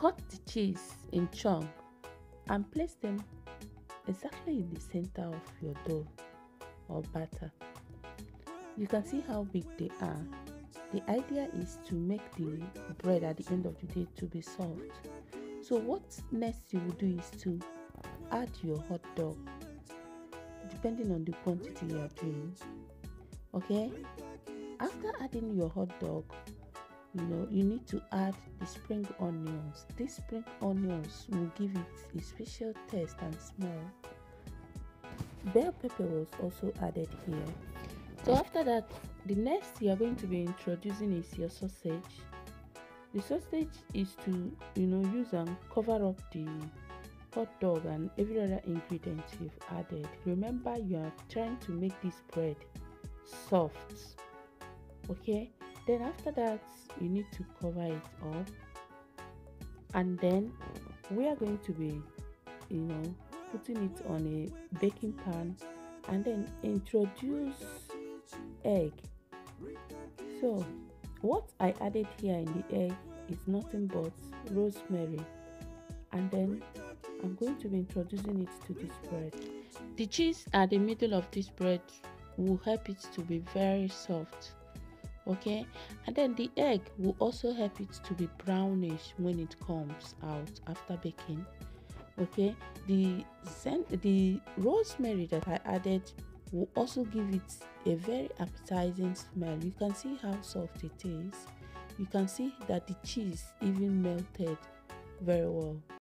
Cut the cheese in chunk and place them exactly in the center of your dough or batter. You can see how big they are. The idea is to make the bread at the end of the day to be soft. So what next you will do is to add your hot dog depending on the quantity you are doing. Okay, after adding your hot dog, you need to add the spring onions. These spring onions will give it a special taste and smell. Bell pepper was also added here. So after that, the next you are going to be introducing is your sausage. The sausage is to use and cover up the hot dog and every other ingredient you've added. Remember, you are trying to make this bread soft. Okay, then after that you need to cover it up, and then we are going to be putting it on a baking pan and then introduce egg. So what I added here in the egg is nothing but rosemary, and then I'm going to be introducing it to this bread. The cheese at the middle of this bread will help it to be very soft. Okay, and then the egg will also help it to be brownish when it comes out after baking. Okay, the rosemary that I added will also give it a very appetizing smell. You can see how soft it is. You can see that the cheese even melted very well.